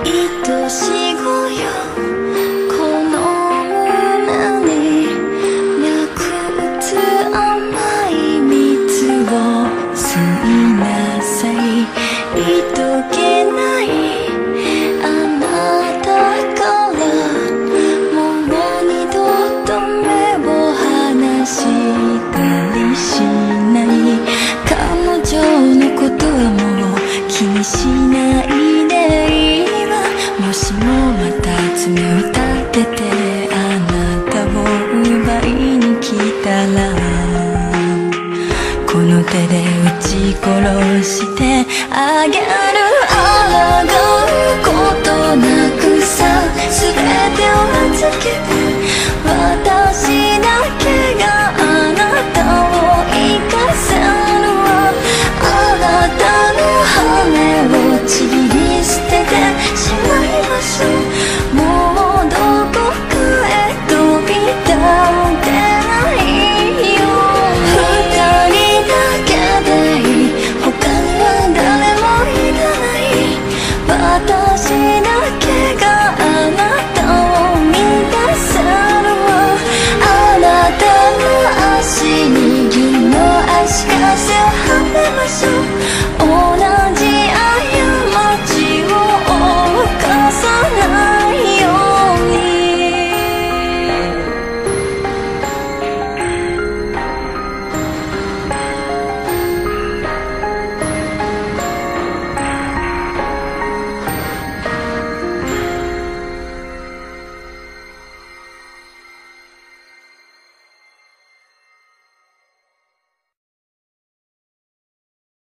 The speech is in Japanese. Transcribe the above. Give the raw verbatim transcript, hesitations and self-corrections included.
愛し子よ、この胸に脈打つ甘い蜜を吸いなさい。いとけないあなたからもう二度と目を離したりしない。彼女のことはもう気にしないでいいわ。もしもまた爪を立ててあなたを奪いに来たら、この手で撃ち殺してあげる。抗うことなくさ、全てを預けて私だけがあなたを生かせるわ。あなたの羽をちぎり捨ててしまいましょう。もうどこかへ飛び立てないよ。二人だけでいい、他は誰もいらない。私だけがあなたを満たせるわ。あなたの足に銀の足かせをはめましょう。